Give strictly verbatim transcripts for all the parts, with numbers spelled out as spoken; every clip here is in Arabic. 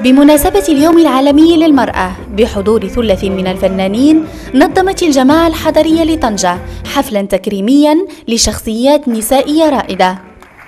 بمناسبة اليوم العالمي للمرأة بحضور ثلث من الفنانين، نظمت الجماعة الحضرية لطنجة حفلاً تكريمياً لشخصيات نسائية رائدة.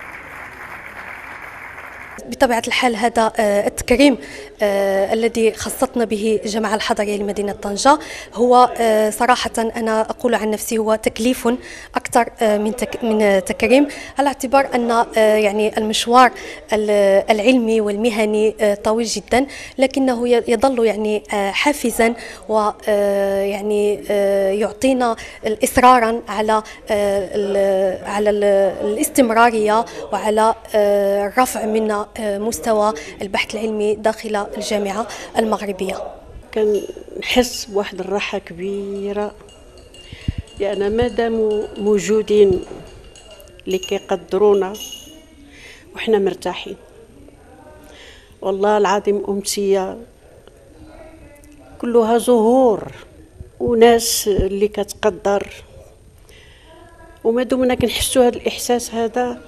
بطبيعة الحال هذا التكريم آه الذي خصتنا به الجماعة الحضرية لمدينة طنجة هو آه صراحة أنا أقول عن نفسي هو تكليف أكثر آه من تك من تكريم، على اعتبار أن آه يعني المشوار العلمي والمهني آه طويل جدا، لكنه يظل يعني آه حافزا ويعني آه يعطينا إصرارا على آه على الاستمرارية وعلى آه الرفع من مستوى البحث العلمي داخل الجامعة المغربية. كنحس بواحد الراحة كبيرة، لأن مادام موجودين اللي كيقدرونا وحنا مرتاحين. والله العظيم أمسية كلها زهور وناس اللي كتقدر، وما دمنا كنحسوا هذا الإحساس هذا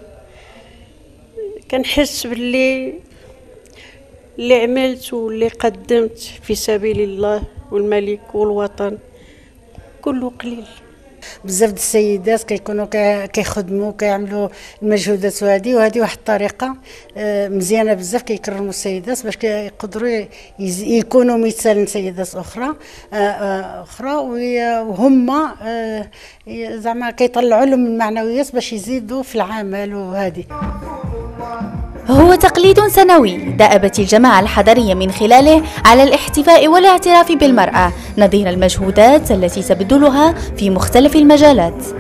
كنحس باللي اللي عملت واللي قدمت في سبيل الله والملك والوطن كله قليل. بزاف د السيدات كيكونوا كيخدموا كيعملوا المجهودات هذه وهذه واحد الطريقه مزيانه بزاف، كيكرموا السيدات باش كيقدروا يكونوا مثال لسيدات اخرى اخرى وهم زعما كيطلعوا لهم المعنويات باش يزيدوا في العمل. وهذه هو تقليد سنوي دأبت الجماعة الحضرية من خلاله على الاحتفاء والاعتراف بالمرأة نظير المجهودات التي تبذلها في مختلف المجالات.